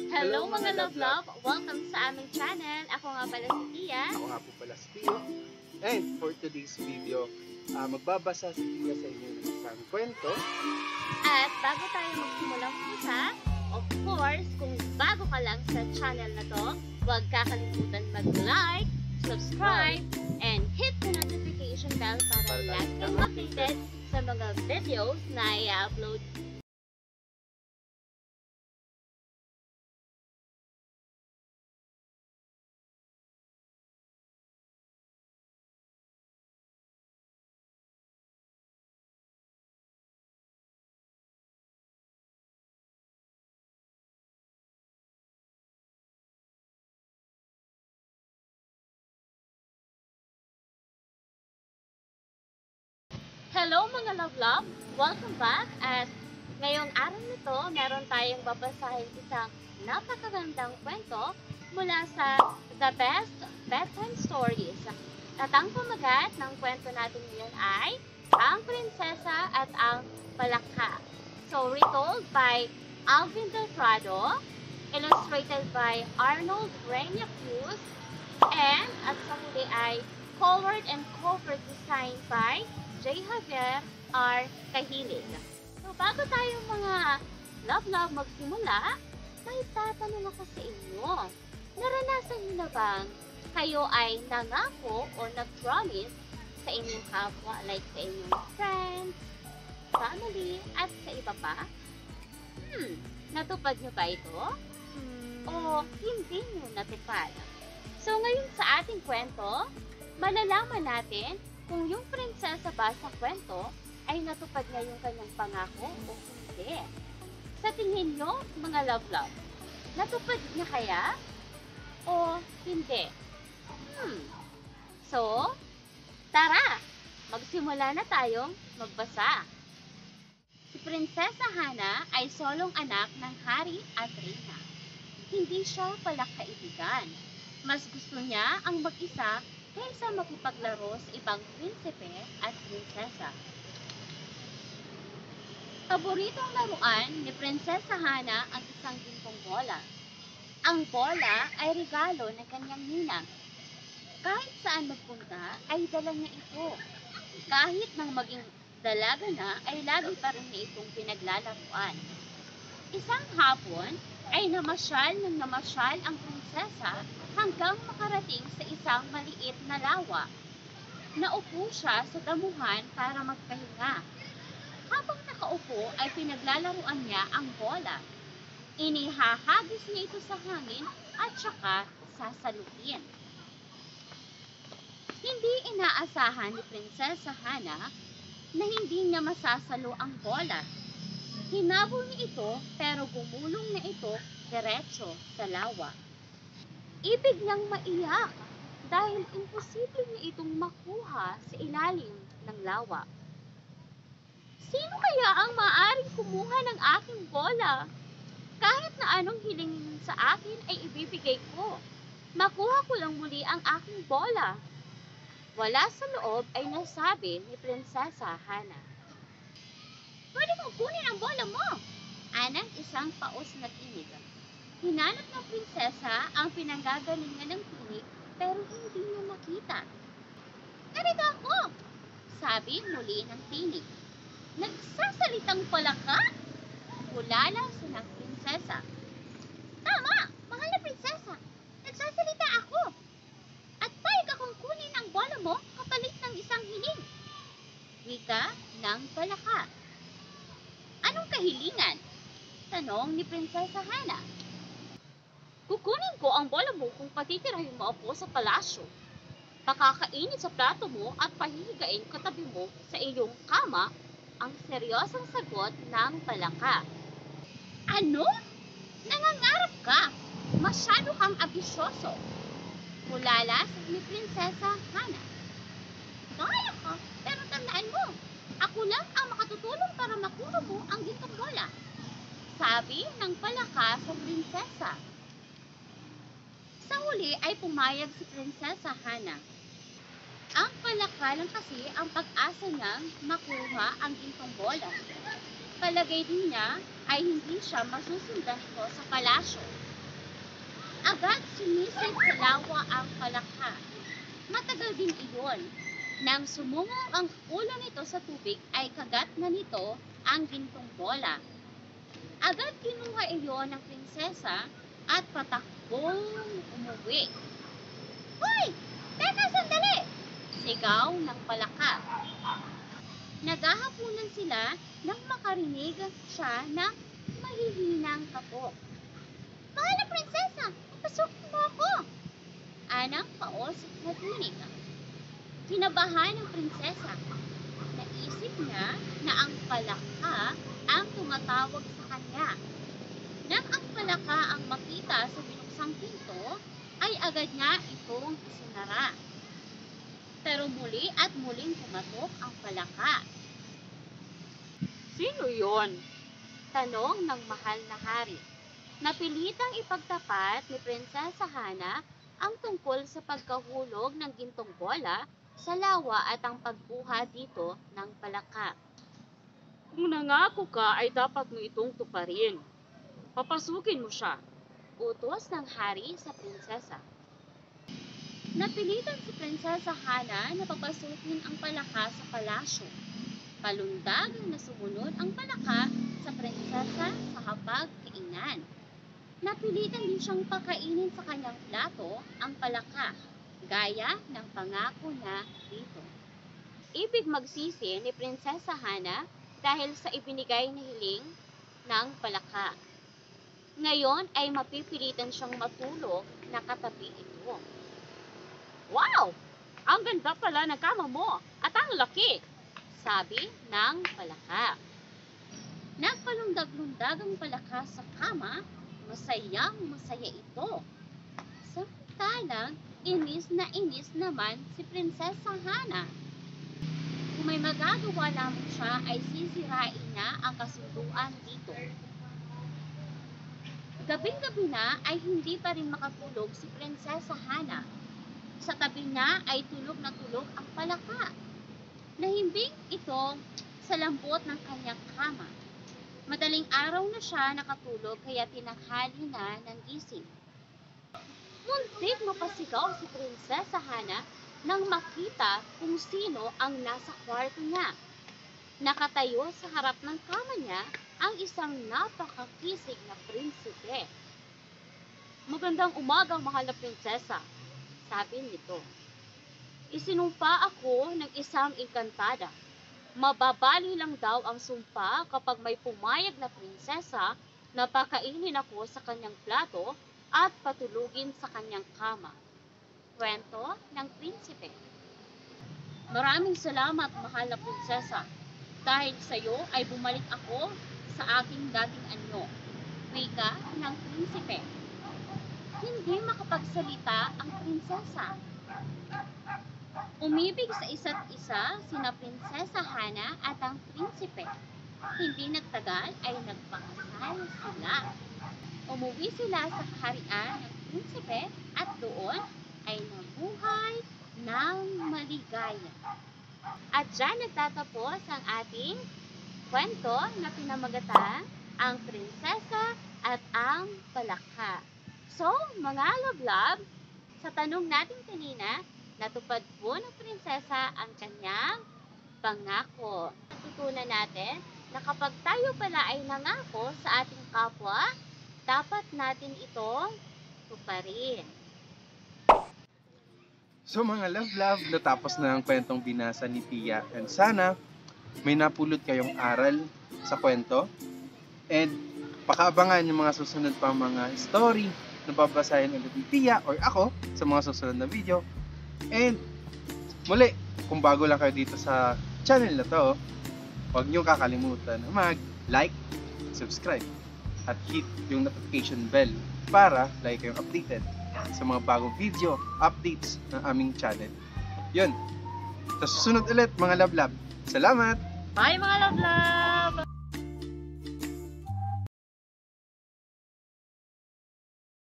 Hello mga love-love! Welcome sa aming channel. Ako nga pala si Tiya. Ako nga po pala si Tiyo. And for today's video, magbabasa si Tiya sa inyo ng isang kwento. At bago tayo magsimulang pusa, of course, kung bago ka lang sa channel na to, huwag kakalimutan mag-like, subscribe, and hit the notification bell para lagi kang updated sa mga videos na i-upload. Hello mga love-love! Welcome back! At ngayong araw nito, meron tayong babasahin isang napakagandang kwento mula sa The Best Bedtime Stories. At ang pamagat ng kwento natin ngayon ay Ang Prinsesa at ang Palaka. So, retold by Alvin Del Prado, illustrated by Arnold Reina Cruz, and at sa huli ay colored and cover design by J. Javier R. Kahilig. So, bago tayo mga love-love magsimula, may tatanong ako sa inyo. Naranasan niyo na bang kayo ay nangako o nag-promise sa inyong kapwa, like sa inyong friends, family, at sa iba pa? Natupad niyo ba ito? O hindi niyo natupad? So, ngayon sa ating kwento, malalaman natin kung yung prinsesa ba sa kwento ay natupad niya yung kanyang pangako o hindi. Sa tingin nyo, mga love-love, natupad niya kaya o hindi? So, tara! Magsimula na tayong magbasa. Si Prinsesa Hana ay solong anak ng hari at reyna. Hindi siya palakaibigan. Mas gusto niya ang mag-isa kaysa makipaglaro sa ibang prinsipe at prinsesa. Paboritong laruan ni Prinsesa Hana ang isang gintong bola. Ang bola ay regalo ng kanyang ninang. Kahit saan magpunta ay dala niya ito. Kahit nang maging dalaga na ay lagi pa rin niya itong pinaglalaruan. Isang hapon ay namasyal ang prinsesa hanggang makarating sa isang maliit na lawa. Naupo siya sa damuhan para magpahinga. Habang nakaupo ay pinaglalaruan niya ang bola. Inihahagis niya ito sa hangin at saka sasalukin. Hindi inaasahan ni Prinsesa Hana na hindi niya masasalo ang bola. Hinabol niya ito pero gumulong na ito diretso sa lawa. Ibig niyang maiyak dahil imposible niya itong makuha sa ilalim ng lawa. Sino kaya ang maaaring kumuha ng aking bola? Kahit na anong hilingin sa akin ay ibibigay ko. Makuha ko lang muli ang aking bola. Wala sa loob ay nasabi ni Prinsesa Hana. Pwede mo kunin ang bola mo! Anang isang paos na tinig. Hinanap ng prinsesa ang pinanggagalingan ng tinig pero hindi niya makita. Narito ako! Sabi muli ng tinig. Nagsasalitang Palaka? Ulala ng prinsesa. Tama! Mahal na prinsesa! Nagsasalita ako! At payag akong kunin ang bola mo kapalit ng isang hiling. Wika ng Palaka. Anong kahilingan? Tanong ni Prinsesa Hana. Kukunin ko ang bola mo kung patitirahin mo ako sa palasyo. Pakakainit sa plato mo at pahihigain katabi mo sa iyong kama, ang seryosang sagot ng Palaka. Ano? Nangangarap ka? Masyado kang ambisyoso. Mulala ni Prinsesa Hana. Kaya ka, pero tandaan mo, ako lang ang makatutulong para makuha mo ang gintong bola. Sabi ng Palaka sa prinsesa. Sa huli ay pumayag si Prinsesa Hana. Ang Palaka lang kasi ang pag-asa niyang makuha ang gintong bola. Palagay din niya ay hindi siya masusundan ko sa palasyo Agad sumisid sa lawa ang palaka. Matagal din iyon. Nang sumungo ang ulo nito sa tubig ay kagat na nito ang gintong bola. Agad kinuha iyon ng prinsesa at patakbong umuwi. Hoy! Teka sandali! Sigaw ng palaka. Naghahapunan sila nang makarinig siya ng mahihinang kapok. Mahal na prinsesa, pasukin mo ako! Anang kausap na tinig. Kinabahan ng prinsesa. Naisip niya na ang palaka ang tumatawag sa kanya. Nang ang palaka ang makita sa binuksang pinto, ay agad niya itong isinara. Pero muli at muling pumatok ang palaka. Sino yon? Tanong ng mahal na hari. Napilitang ipagtapat ni Prinsesa Hana ang tungkol sa pagkahulog ng gintong bola sa lawa at ang pagbuha dito ng palaka. Kung nangako ka ay dapat mo itong tuparin. Papasukin mo siya. Utos ng hari sa prinsesa. Napilitan si Prinsesa Hana na papasukin ang palaka sa palasyo. Palundag na sumunod ang palaka sa prinsesa sa hapag-kainan. Napilitan din siyang pakainin sa kanyang plato ang palaka, gaya ng pangako na dito. Ibig magsisi ni Prinsesa Hana dahil sa ibinigay na hiling ng palaka. Ngayon ay mapipilitan siyang matulog na katabi ito. Wow! Ang ganda pala ng kama mo at ang laki! Sabi ng palaka. Nagpalundag-lundag ang palaka sa kama, masayang masaya ito. Samantalang, inis naman si Prinsesa Hana. Kung may magagawa lamang siya ay sisirain na ang kasunduan dito. Gabing-gabi na ay hindi pa rin makatulog si Prinsesa Hana. Sa tabi niya ay tulog na tulog ang palaka. Nahimbing ito sa lambot ng kanyang kama. Madaling araw na siya nakatulog kaya tinanghali na ng gising. Muntik mapasigaw si Prinsesa Hana nang makita kung sino ang nasa kwarto niya. Nakatayo sa harap ng kama niya ang isang napakakisig na prinsipe. Magandang umaga, mahal na prinsesa, sabi nito. Isinumpa ako ng isang engkantada. Mababali lang daw ang sumpa kapag may pumayag na prinsesa na pakainin ako sa kanyang plato at patulugin sa kanyang kama. Kwento ng prinsipe. Maraming salamat, mahal na prinsesa. Dahil sa iyo ay bumalik ako sa aking dating anyo. Wika ng prinsipe. Hindi makapagsalita ang prinsesa. Umibig sa isa't isa sina Prinsesa Hana at ang prinsipe. Hindi nagtagal ay nagpakasal sila. Umuwi sila sa kaharian ng prinsipe at doon ay nabuhay ng maligaya. At dyan nagtatapos ang ating kwento na pinamagatang ang prinsesa at ang palaka. So, mga love-love, sa tanong natin kanina, natupad po ng prinsesa ang kanyang pangako. Natutunan natin na kapag tayo pala ay nangako sa ating kapwa, dapat natin itong tuparin. So mga love, natapos na ang kwentong binasa ni Tiya. And sana may napulot kayong aral sa kwento. And pakaabangan yung mga susunod pa mga story na babasahin ulit ni Tiya or ako sa mga susunod na video. And muli, kung bago lang kayo dito sa channel na to, huwag nyo kakalimutan na mag-like, subscribe, at hit yung notification bell para lagi kayong updated sa mga bagong video, updates ng aming channel. Yun. Sa susunod ulit mga love. Salamat! Bye mga love!